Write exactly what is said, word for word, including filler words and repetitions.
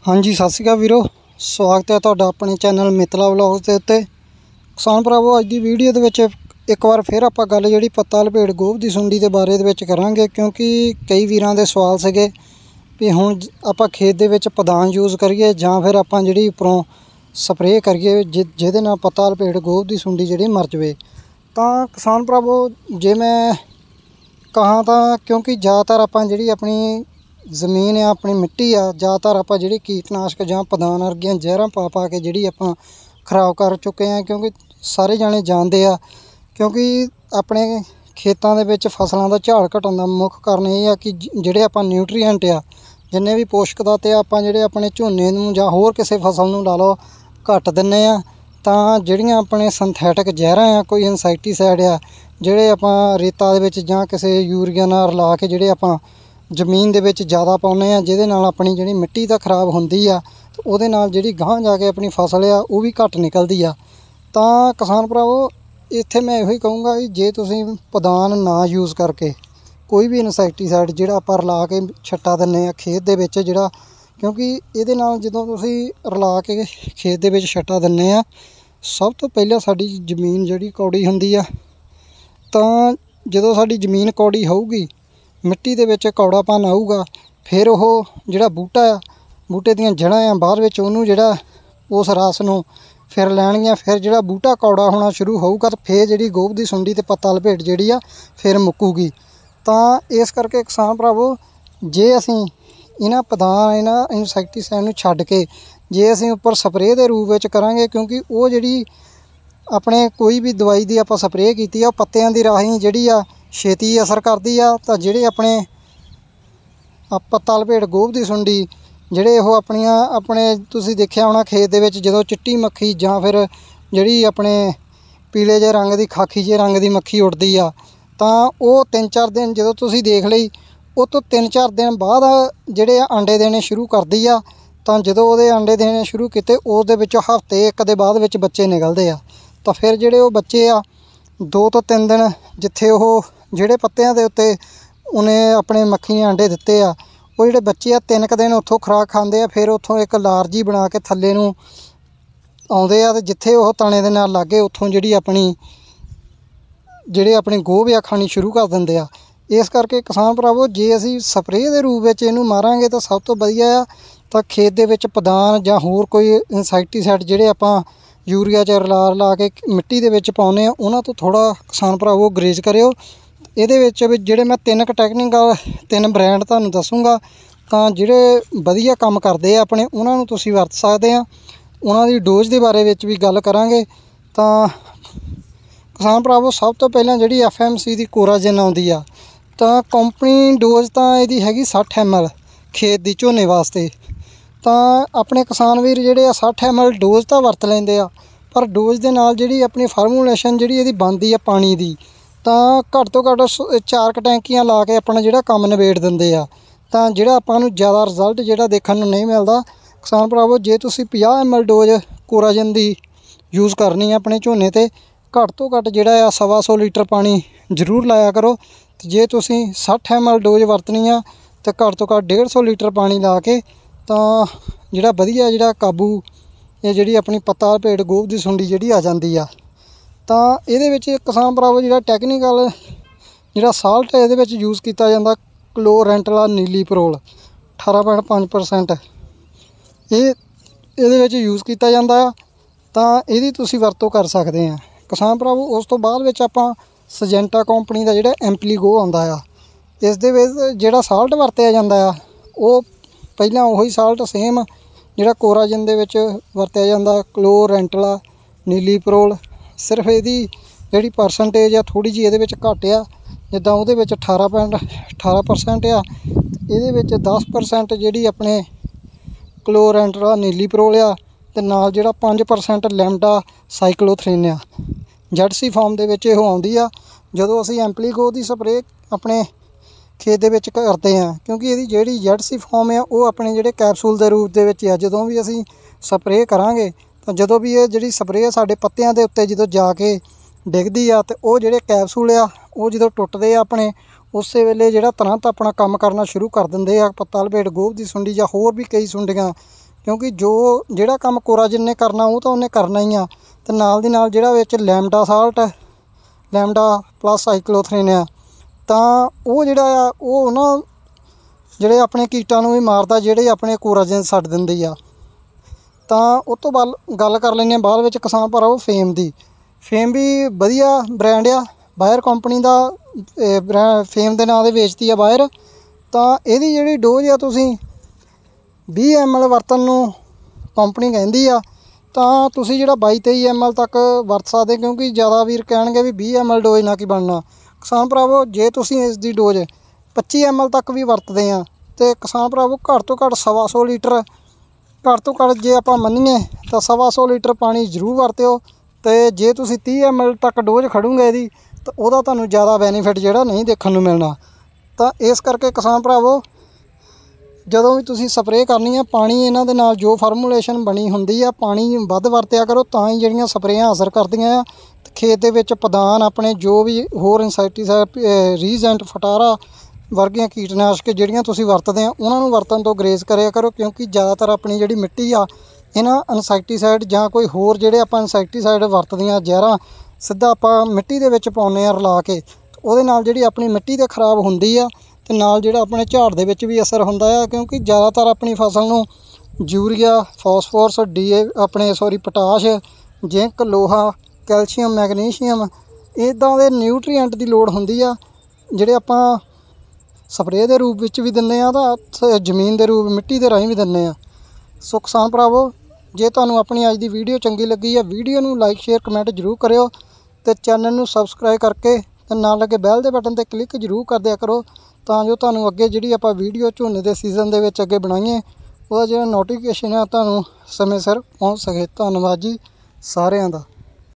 हाँ जी, सत श्री अकाल वीरो, स्वागत है तुहाडा अपने चैनल मित्तला व्लॉग्स के उत्ते। किसान भरावो, अज की वीडियो दे विच एक बार फिर आपां गल जिहड़ी पत्ता लपेट गोभ की सुंडी के बारे दे विच करांगे, क्योंकि कई वीरां दे सवाल सीगे भी हुण आपां खेत दे विच पदान यूज़ करिए जां फिर आपां जिहड़ी उपरों स्प्रे करिए जि जिहदे नाल पत्ता लपेट गोभ की सुंडी जिहड़ी मर जावे। तां किसान भरावो, जे मैं कहां तां क्योंकि ज़्यादातर आपां जिहड़ी अपनी जमीन आ, अपनी मिट्टी आ, ज़्यादातर आपां जिहड़ी कीटनाशक जां पदान वर्गियां जहरां पा पा के जिहड़ी आपां खराब कर चुके हैं। क्योंकि सारे जाने जानते आ, क्योंकि अपने खेतों के विच फसलों का झाड़ घटण का मुख कारण यह है कि जिहड़े आपां न्यूट्रीएंट आ, जिन्ने भी पोषक तत्त आ, आपां जिहड़े अपने झोने नूं जां होर किसी फसल नूं ला लो घट दिंदे आ। तां जिहड़ियां अपने सिंथैटिक जहरां आ, कोई इंसैक्टीसाइड आ, जिहड़े आपां रेता दे विच जां किसी यूरिया नाल रला के जिहड़े आपां जमीन दे विच ज़्यादा पाउने आ, जिहदे नाल अपनी जिहड़ी मिट्टी तां खराब हुंदी आ, ते उहदे नाल जिहड़ी गांह जाके अपनी फसल आ वो भी घट निकलदी आ। तां किसान भरावो, इत्थे मैं इहो ही कहूँगा कि जे तुसीं पदान ना यूज़ करके कोई भी इंसैक्टीसाइड जिहड़ा आपां रला के छट्टा दिंदे आ खेत दे विच, जिहड़ा क्योंकि इहदे नाल जदों तुसीं रला के खेत दे विच छट्टा दिंदे आ, सब तो पहले साडी जमीन जिहड़ी कौड़ी हुंदी आ। तां जदों साडी जमीन कौड़ी होऊगी, मिट्टी दे विच कौड़ापन आऊगा, फिर वो जिहड़ा बूटा आ, बूटे दीयां जड़ां आ, बाद विच उहनूं जिहड़ा उस रस नूं फिर लैणगियां, फिर जिहड़ा बूटा कौड़ा होना शुरू होऊगा, तो फिर जिहड़ी गोभ दी सुंडी ते पत्ता लपेट जिहड़ी आ फिर मुक्कूगी। तां इस करके किसान भरावो, जे असीं इन्हां पदान इन्हां इंसैक्टीसाइड नूं छड्ड के जे असीं उपर स्प्रे दे रूप विच करांगे, क्योंकि वो जिहड़ी अपने कोई भी दवाई दी आपां स्प्रे कीती आ, पत्तियां दी राहीं जिहड़ी आ छेती असर करती आ। तां जिहड़े अपने पत्ता लपेट गोभ की सुंडी जिहड़े वो अपनियां अपने तुसीं देखिया होना खेत दे विच जदों चिट्टी मक्खी जां फिर जिहड़ी अपने पीले जे रंग की खाकी जे रंग की मक्खी उड़दी आ, तां वो तीन चार दिन जदों तुसीं देख लई, उस तो तीन चार दिन बाद जिहड़े अंडे देने शुरू करदी आ। तां जदों उहदे अंडे देने शुरू कीते, उसदे विचों हफ्ते एक दे बाद विच बच्चे निकलदे आ। तां फिर जिहड़े वो बच्चे आ दो तो तीन दिन जिथे वो जिहड़े पत्तियां दे उत्ते उन्हें अपने मक्खी ने अंडे दिते आ, वो जिहड़े बच्चे आ तीन क दिन उत्थों खुराक खांदे आ, फिर उत्थों एक लारजी बना के थल्ले नूं आउंदे आ, ते जिथे वो तणे दे नाल लागे उत्थों जिहड़ी अपनी जिहड़े अपनी गोभ आ खानी शुरू कर दिंदे आ। इस करके किसान भरावो, जे असीं स्प्रे दे रूप विच इहनूं मारांगे तां सब तो वधिया आ। तां खेत दे विच पदान जां होर कोई इंसैक्टीसाइड जिहड़े आपां यूरिया च रला रला के मिट्टी दे विच पाउने आ, उहनां तो थोड़ा किसान भरावो गुरेज करिओ। ਇਹਦੇ ਵਿੱਚ ਵੀ ਜਿਹੜੇ मैं ਤਿੰਨ ਕ ਟੈਕਨੀਕਲ ਤਿੰਨ ਬ੍ਰਾਂਡ ਤੁਹਾਨੂੰ ਦੱਸੂਗਾ, ਤਾਂ ਜਿਹੜੇ ਵਧੀਆ ਕੰਮ ਕਰਦੇ ਆ ਆਪਣੇ, ਉਹਨਾਂ ਨੂੰ ਤੁਸੀਂ ਵਰਤ ਸਕਦੇ ਆ। ਉਹਨਾਂ ਦੀ ਡੋਜ਼ ਦੇ ਬਾਰੇ ਵਿੱਚ ਵੀ ਗੱਲ ਕਰਾਂਗੇ। ਤਾਂ ਕਿਸਾਨ ਭਰਾਵੋ, ਸਭ ਤੋਂ ਪਹਿਲਾਂ ਜਿਹੜੀ ਐਫ ਐਮ ਸੀ ਦੀ ਕੋਰਾਜਨ ਆਉਂਦੀ ਆ, ਤਾਂ ਕੰਪਨੀ ਡੋਜ਼ ਤਾਂ ਇਹਦੀ ਹੈਗੀ ਸੱਠ ਐਮ ਐਲ ਖੇਤ ਦੀ ਝੋਨੇ ਵਾਸਤੇ। ਤਾਂ ਆਪਣੇ ਕਿਸਾਨ ਵੀਰ ਜਿਹੜੇ ਆ ਸੱਠ ਐਮ ਐਲ ਡੋਜ਼ ਤਾਂ ਵਰਤ ਲੈਂਦੇ ਆ, ਪਰ ਡੋਜ਼ ਦੇ ਨਾਲ ਜਿਹੜੀ ਆਪਣੀ ਫਾਰਮੂਲੇਸ਼ਨ ਜਿਹੜੀ ਇਹਦੀ ਬਣਦੀ ਆ ਪਾਣੀ ਦੀ, ਤਾਂ ਘੱਟ ਤੋਂ ਘੱਟ ਚਾਰ ਕ ਟੈਂਕੀਆਂ ਲਾ ਕੇ ਆਪਣਾ ਜਿਹੜਾ ਕੰਮ ਨਿਬੇੜ ਦਿੰਦੇ ਆ। ਤਾਂ ਜਿਹੜਾ ਆਪਾਂ ਨੂੰ ਜ਼ਿਆਦਾ ਰਿਜ਼ਲਟ ਜਿਹੜਾ ਦੇਖਣ ਨੂੰ ਨਹੀਂ ਮਿਲਦਾ। ਕਿਸਾਨ ਭਰਾਵੋ, ਜੇ ਤੁਸੀਂ ਪੰਜਾਹ ਐਮ ਐਲ ਡੋਜ਼ ਕੋਰਾਜਨ ਦੀ ਯੂਜ਼ ਕਰਨੀ ਆ ਆਪਣੇ ਝੋਨੇ 'ਤੇ, ਘੱਟ ਤੋਂ ਘੱਟ ਜਿਹੜਾ ਆ ਸਵਾ ਸੌ ਲੀਟਰ ਪਾਣੀ ਜ਼ਰੂਰ ਲਾਇਆ ਕਰੋ। ਅਤੇ ਜੇ ਤੁਸੀਂ ਸੱਠ ਐਮ ਐਲ ਡੋਜ਼ ਵਰਤਣੀ ਆ ਤਾਂ ਘੱਟ ਤੋਂ ਘੱਟ ਡੇਢ ਸੌ ਲੀਟਰ ਪਾਣੀ ਲਾ ਕੇ, ਤਾਂ ਜਿਹੜਾ ਵਧੀਆ ਜਿਹੜਾ ਕਾਬੂ ਇਹ ਜਿਹੜੀ ਆਪਣੀ ਪੱਤਾ ਲਪੇਟ ਗੋਭ ਦੀ ਸੁੰਡੀ ਜਿਹੜੀ ਆ ਜਾਂਦੀ ਆ। ਤਾਂ ਇਹਦੇ ਵਿੱਚ ਕਿਸਾਨ ਭਰਾਵੋ, ਜਿਹੜਾ ਟੈਕਨੀਕਲ ਜਿਹੜਾ ਸਾਲਟ ਇਹਦੇ ਵਿੱਚ ਯੂਜ਼ ਕੀਤਾ ਜਾਂਦਾ, ਕਲੋਰੈਂਟਲਾ ਨੀਲੀ ਪਰੋਲ ਅਠਾਰਾਂ ਪੁਆਇੰਟ ਪੰਜ ਪਰਸੈਂਟ ਇਹ ਇਹਦੇ ਵਿੱਚ ਯੂਜ਼ ਕੀਤਾ ਜਾਂਦਾ ਆ। ਤਾਂ ਇਹਦੀ ਤੁਸੀਂ ਵਰਤੋਂ ਕਰ ਸਕਦੇ ਆ ਕਿਸਾਨ ਭਰਾਵੋ। ਉਸ ਤੋਂ ਬਾਅਦ ਵਿੱਚ ਆਪਾਂ ਸਜੈਂਟਾ ਕੰਪਨੀ ਦਾ ਜਿਹੜਾ ਐਂਪਲੀਗੋ ਆਉਂਦਾ ਆ, ਇਸ ਦੇ ਵਿੱਚ ਜਿਹੜਾ ਸਾਲਟ ਵਰਤਿਆ ਜਾਂਦਾ ਆ, ਉਹ ਪਹਿਲਾਂ ਉਹੀ ਸਾਲਟ ਸੇਮ ਜਿਹੜਾ ਕੋਰਾਜਨ ਦੇ ਵਿੱਚ ਵਰਤਿਆ ਜਾਂਦਾ, ਕਲੋਰੈਂਟਲਾ ਨੀਲੀ ਪਰੋਲ। ਸਿਰਫ ਇਹਦੀ ਜਿਹੜੀ ਪਰਸੈਂਟੇਜ ਆ ਥੋੜ੍ਹੀ ਜਿਹੀ ਇਹਦੇ ਵਿੱਚ ਘੱਟ ਆ, ਜਿੱਦਾਂ ਉਹਦੇ ਵਿੱਚ ਅਠਾਰਾਂ ਪੁਆਇੰਟ ਅਠਾਰਾਂ ਪਰਸੈਂਟ ਆ, ਇਹਦੇ ਵਿੱਚ ਦਸ ਪਰਸੈਂਟ ਜਿਹੜੀ ਆਪਣੇ ਕਲੋਰੈਂਟਲਾ ਨੀਲੀ ਪਰੋਲ ਆ, ਅਤੇ ਨਾਲ ਜਿਹੜਾ ਪੰਜ ਪਰਸੈਂਟ ਲੈਮਡਾ ਸਾਈਕਲੋਥ੍ਰਿਨ ਆ। ਜੈਡ ਸੀ ਫਾਰਮ ਦੇ ਵਿੱਚ ਇਹ ਆਉਂਦੀ ਆ ਜਦੋਂ ਅਸੀਂ ਐਂਪਲੀਗੋ ਦੀ ਸਪਰੇ ਆਪਣੇ ਖੇਤ ਦੇ ਵਿੱਚ ਕਰਦੇ ਹਾਂ, ਕਿਉਂਕਿ ਇਹਦੀ ਜਿਹੜੀ ਜੈਡ ਸੀ ਫਾਰਮ ਆ ਉਹ ਆਪਣੇ ਜਿਹੜੇ ਕੈਪਸੂਲ ਦੇ ਰੂਪ ਦੇ ਵਿੱਚ ਆ। ਜਦੋਂ ਵੀ ਅਸੀਂ ਸਪਰੇ ਕਰਾਂਗੇ, ਤਾਂ ਜਦੋਂ ਵੀ ਇਹ ਜਿਹੜੀ ਸਪਰੇ ਸਾਡੇ ਪੱਤਿਆਂ ਦੇ ਉੱਤੇ ਜਦੋਂ ਜਾ ਕੇ ਡਿੱਗਦੀ ਆ, ਅਤੇ ਉਹ ਜਿਹੜੇ ਕੈਪਸੂਲ ਆ ਉਹ ਜਦੋਂ ਟੁੱਟਦੇ ਆ ਆਪਣੇ, ਉਸੇ ਵੇਲੇ ਜਿਹੜਾ ਤੁਰੰਤ ਆਪਣਾ ਕੰਮ ਕਰਨਾ ਸ਼ੁਰੂ ਕਰ ਦਿੰਦੇ ਆ। ਪੱਤਾ ਲਪੇਟ ਗੋਭ ਦੀ ਸੁੰਡੀ ਜਾਂ ਹੋਰ ਵੀ ਕਈ ਸੁੰਡੀਆਂ क्योंकि जो ਜਿਹੜਾ ਕੰਮ ਕੋਰਾਜਨ ਨੇ ਕਰਨਾ ਉਹ ਤਾਂ ਉਹਨੇ ਕਰਨਾ ਹੀ ਆ। ਤੇ ਨਾਲ ਦੀ ਨਾਲ ਜਿਹੜਾ ਵਿੱਚ lambda salt lambda plus cyhalothrin ਆ ਤਾਂ ਉਹ ਜਿਹੜਾ ਆ ਉਹ ਨਾ ਜਿਹੜੇ ਆਪਣੇ ਕੀਟਾਂ ਨੂੰ ਵੀ ਮਾਰਦਾ ਜਿਹੜੇ ਆਪਣੇ ਕੋਰਾਜਨ ਛੱਡ ਦਿੰਦੀ ਆ। ਤਾਂ ਉਹ ਤੋਂ ਬਾਅਦ ਗੱਲ ਕਰ ਲੈਂਦੇ ਹਾਂ ਬਾਅਦ ਵਿੱਚ ਕਿਸਾਨ ਭਰਾਵੋ ਫੇਮ ਦੀ। ਫੇਮ ਵੀ ਵਧੀਆ ਬ੍ਰਾਂਡ ਆ, ਬਾਇਰ ਕੰਪਨੀ ਦਾ ਬ੍ਰੈਂਡ ਫੇਮ ਦੇ ਨਾਂ 'ਤੇ ਵੇਚਦੀ ਆ ਬਾਇਰ। ਤਾਂ ਇਹਦੀ ਜਿਹੜੀ ਡੋਜ਼ ਆ ਤੁਸੀਂ ਵੀਹ ਐਮ ਐਲ ਵਰਤਣ ਨੂੰ ਕੰਪਨੀ ਕਹਿੰਦੀ ਆ, ਤਾਂ ਤੁਸੀਂ ਜਿਹੜਾ ਬਾਈ ਤੇਈ ਐਮ ਐਲ ਤੱਕ ਵਰਤ ਸਕਦੇ, ਕਿਉਂਕਿ ਜ਼ਿਆਦਾ ਵੀਰ ਕਹਿਣਗੇ ਵੀ ਵੀਹ ਐਮ ਐਲ ਡੋਜ਼ ਨਾਲ ਕੀ ਬਣਨਾ। ਕਿਸਾਨ ਭਰਾਵੋ ਜੇ ਤੁਸੀਂ ਇਸ ਦੀ ਡੋਜ਼ ਪੱਚੀ ਐਮ ਐਲ ਤੱਕ ਵੀ ਵਰਤਦੇ ਆ ਅਤੇ ਕਿਸਾਨ ਭਰਾਵੋ ਘੱਟ ਤੋਂ ਘੱਟ ਸਵਾ ਸੌ ਲੀਟਰ ਘੱਟ ਤੋਂ ਘੱਟ ਜੇ ਆਪਾਂ ਮੰਨੀਏ ਤਾਂ ਸਵਾ ਸੌ ਲੀਟਰ ਪਾਣੀ ਜ਼ਰੂਰ ਵਰਤਿਓ। ਅਤੇ ਜੇ ਤੁਸੀਂ ਤੀਹ ਐਮ ਐਲ ਤੱਕ ਡੋਜ਼ ਖੜੂਗੇ ਇਹਦੀ ਤਾਂ ਉਹਦਾ ਤੁਹਾਨੂੰ ਜ਼ਿਆਦਾ ਬੈਨੀਫਿਟ ਜਿਹੜਾ ਨਹੀਂ ਦੇਖਣ ਨੂੰ ਮਿਲਣਾ। ਤਾਂ ਇਸ ਕਰਕੇ ਕਿਸਾਨ ਭਰਾਵੋ ਜਦੋਂ ਵੀ ਤੁਸੀਂ ਸਪਰੇਅ ਕਰਨੀ ਆ ਪਾਣੀ ਇਹਨਾਂ ਦੇ ਨਾਲ ਜੋ ਫਾਰਮੂਲੇਸ਼ਨ ਬਣੀ ਹੁੰਦੀ ਆ ਪਾਣੀ ਵੱਧ ਵਰਤਿਆ ਕਰੋ, ਤਾਂ ਹੀ ਜਿਹੜੀਆਂ ਸਪਰੇਆਂ ਅਸਰ ਕਰਦੀਆਂ ਆ। ਖੇਤ ਦੇ ਵਿੱਚ ਪਦਾਨ ਆਪਣੇ ਜੋ ਵੀ ਹੋਰ ਇਨਸੈਕਟੀਸਾਈਡ ਰੀਜੈਂਟ ਫਟਾਰਾ ਵਰਗੀਆਂ ਕੀਟਨਾਸ਼ਕ ਜਿਹੜੀਆਂ ਤੁਸੀਂ ਵਰਤਦੇ ਆ ਉਹਨਾਂ ਨੂੰ ਵਰਤਣ ਤੋਂ ਗਰੇਜ਼ ਕਰਿਆ ਕਰੋ, ਕਿਉਂਕਿ ਜ਼ਿਆਦਾਤਰ ਆਪਣੀ ਜਿਹੜੀ ਮਿੱਟੀ ਆ ਇਹਨਾਂ ਇਨਸੈਕਟੀਸਾਈਡ ਜਾਂ ਕੋਈ ਹੋਰ ਜਿਹੜੇ ਆਪਾਂ ਇਨਸੈਕਟੀਸਾਈਡ ਵਰਤਦੀਆਂ ਜ਼ਹਿਰਾਂ ਸਿੱਧਾ ਆਪਾਂ ਮਿੱਟੀ ਦੇ ਵਿੱਚ ਪਾਉਂਦੇ ਆ ਰਲਾ ਕੇ, ਉਹਦੇ ਨਾਲ ਜਿਹੜੀ ਆਪਣੀ ਮਿੱਟੀ ਤਾਂ ਖਰਾਬ ਹੁੰਦੀ ਆ ਅਤੇ ਨਾਲ ਜਿਹੜਾ ਆਪਣੇ ਝਾੜ ਦੇ ਵਿੱਚ ਵੀ ਅਸਰ ਹੁੰਦਾ ਆ। ਕਿਉਂਕਿ ਜ਼ਿਆਦਾਤਰ ਆਪਣੀ ਫਸਲ ਨੂੰ ਯੂਰੀਆ, ਫਾਸਫੋਰਸ, ਡੀ ਏ ਆਪਣੇ ਸੋਰੀ ਪੋਟਾਸ਼, ਜ਼ਿੰਕ, ਲੋਹਾ, ਕੈਲਸ਼ੀਅਮ, ਮੈਗਨੀਸ਼ੀਅਮ ਇੱਦਾਂ ਦੇ ਨਿਊਟਰੀਐਂਟ ਦੀ ਲੋੜ ਹੁੰਦੀ ਆ, ਜਿਹੜੇ ਆਪਾਂ ਸਪਰੇਅ ਦੇ ਰੂਪ ਵਿੱਚ ਵੀ ਦਿੰਦੇ ਹਾਂ ਤਾਂ ਜ਼ਮੀਨ ਦੇ ਰੂਪ ਮਿੱਟੀ ਦੇ ਰਾਹੀਂ ਵੀ ਦਿੰਦੇ ਹਾਂ। ਸੋ ਕਿਸਾਨ ਭਰਾਵੋ ਜੇ ਤੁਹਾਨੂੰ ਆਪਣੀ ਅੱਜ ਦੀ ਵੀਡੀਓ ਚੰਗੀ ਲੱਗੀ ਹੈ ਵੀਡੀਓ ਨੂੰ ਲਾਈਕ ਸ਼ੇਅਰ ਕਮੈਂਟ ਜ਼ਰੂਰ ਕਰਿਓ ਅਤੇ ਚੈਨਲ ਨੂੰ ਸਬਸਕ੍ਰਾਈਬ ਕਰਕੇ ਅਤੇ ਨਾਲ ਲੱਗੇ ਬੈਲ ਦੇ ਬਟਨ 'ਤੇ ਕਲਿੱਕ ਜ਼ਰੂਰ ਕਰ ਦਿਆ ਕਰੋ, ਤਾਂ ਜੋ ਤੁਹਾਨੂੰ ਅੱਗੇ ਜਿਹੜੀ ਆਪਾਂ ਵੀਡੀਓ ਝੋਨੇ ਦੇ ਸੀਜ਼ਨ ਦੇ ਵਿੱਚ ਅੱਗੇ ਬਣਾਈਏ ਉਹਦਾ ਜਿਹੜਾ ਨੋਟੀਫਿਕੇਸ਼ਨ ਆ ਤੁਹਾਨੂੰ ਸਮੇਂ ਸਿਰ ਪਹੁੰਚ ਸਕੇ। ਧੰਨਵਾਦ ਜੀ ਸਾਰਿਆਂ ਦਾ।